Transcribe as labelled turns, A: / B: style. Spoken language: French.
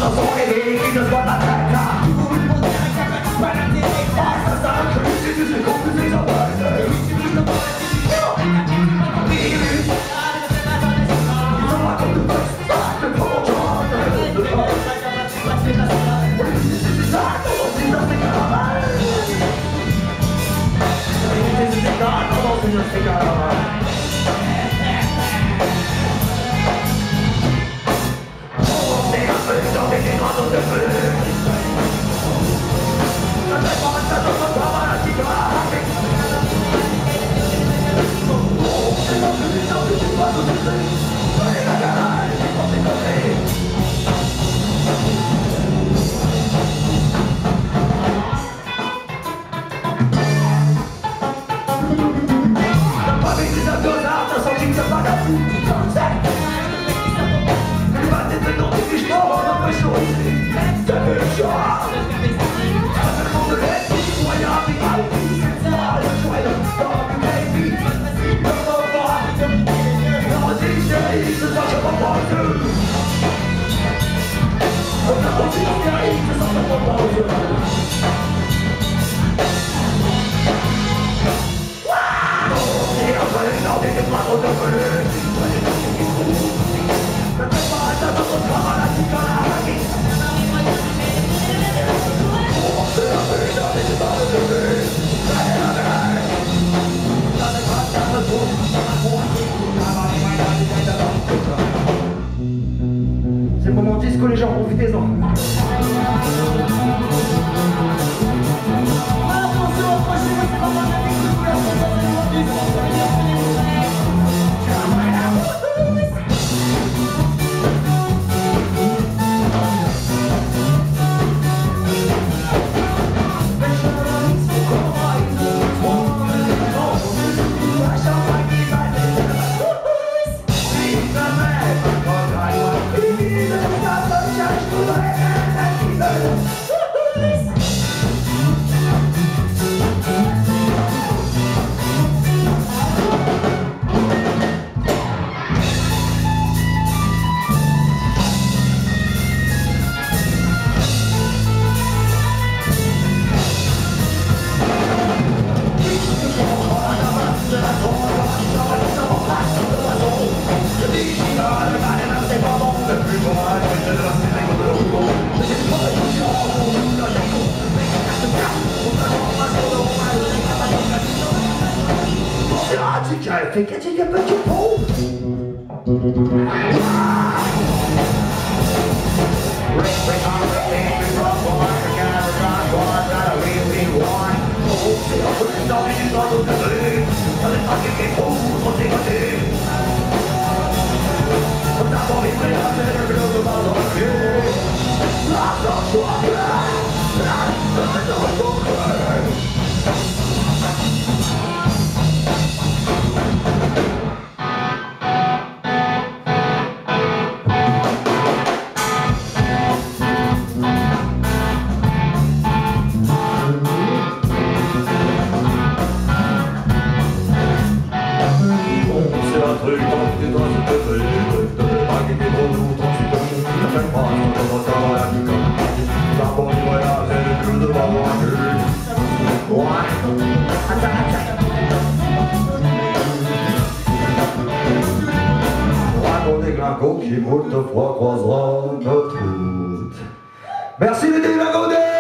A: chanson aimée qui ne soit pas très tard. Tout le monde dirait qu'il y a pas de pas d'intérêt. Ah, ça, ça, si tu sais qu'on plus les embête. Et oui, si tu veux pas la télévision, ils ont raconté de boxe, pas de gros gens, de boxe. Oui, c'est ça, comment c'est dans ces caravanes. C'est ça, comment c'est dans ces caravanes. C'est pour mon disque, les gens, profitez-en. Fica de repente bom. Qui moult fois croisera notre route. Merci les délingotés.